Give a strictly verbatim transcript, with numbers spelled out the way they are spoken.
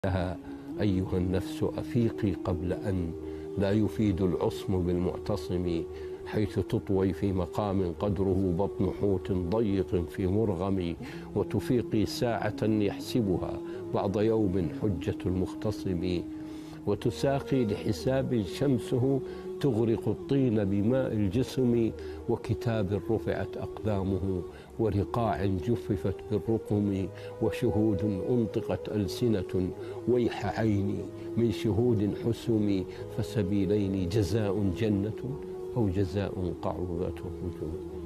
لها أيها النفس أفيقي قبل أن لا يفيد العصم بالمعتصم، حيث تطوي في مقام قدره بطن حوت ضيق في مرغم، وتفيقي ساعة يحسبها بعض يوم حجة المختصم، وتساقي لحساب شمسه تغرق الطين بماء الجسم، وكتاب رفعت أقلامه ورقاع جففت بالرقم، وشهود أنطقت ألسنة ويح عيني من شهود حسم، فسبيلين جزاء جنة أو جزاء قعوذة هجوم.